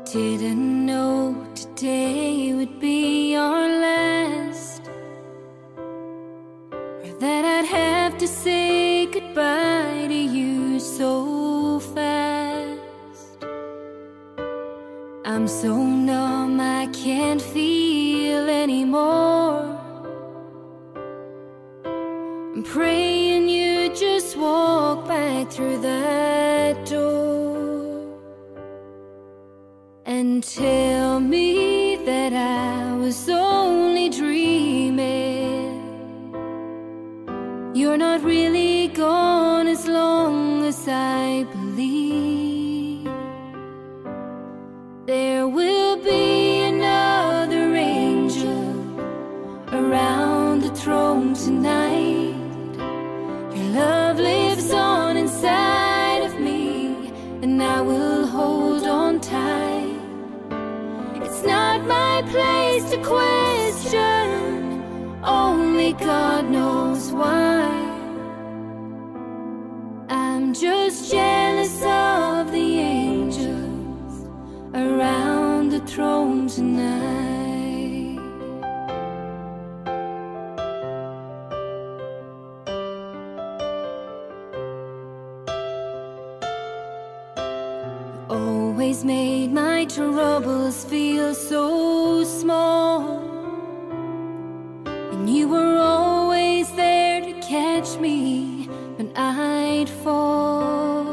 Didn't know today would be our last, or that I'd have to say goodbye to you so fast. I'm so numb I can't feel anymore. I'm praying you just walk back through that door and tell me that I was only dreaming. You're not really gone as long as I believe. There will be another angel around the throne tonight. Your love lives on inside of me, and I will hold on tight. It's not my place to question, only God knows why. I'm just jealous of the angels around the throne tonight. Always made my troubles feel so small, and you were always there to catch me when I'd fall.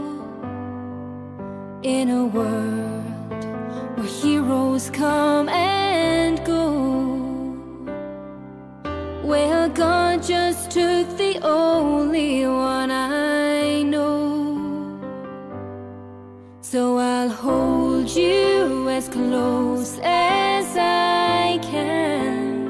In a world where heroes come and go, well, God just took the only one I know. So I'll hold you as close as I can,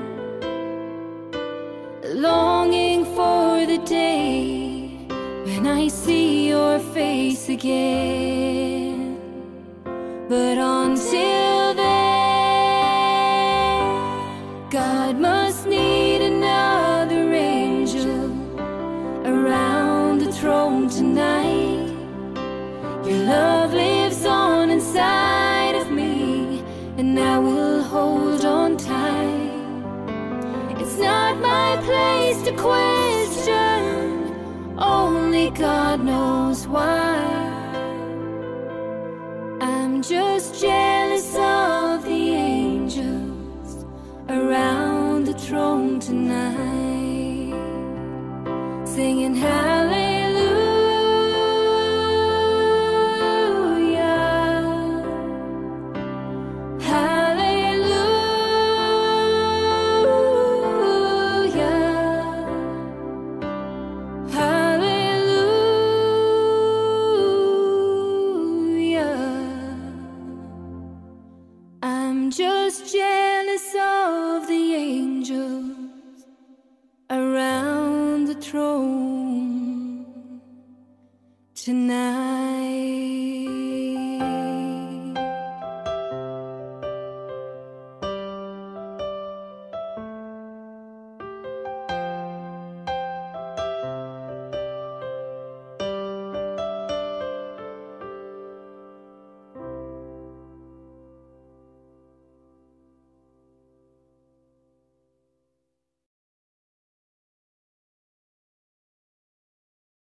longing for the day when I see your face again. But until then, God must need another angel around the throne tonight. Your love lives on inside of me, and I will hold on tight. It's not my place to question, only God knows why. I'm just jealous of the angels around the throne tonight, singing hallelujah. I'm just jealous of the angels around the throne tonight.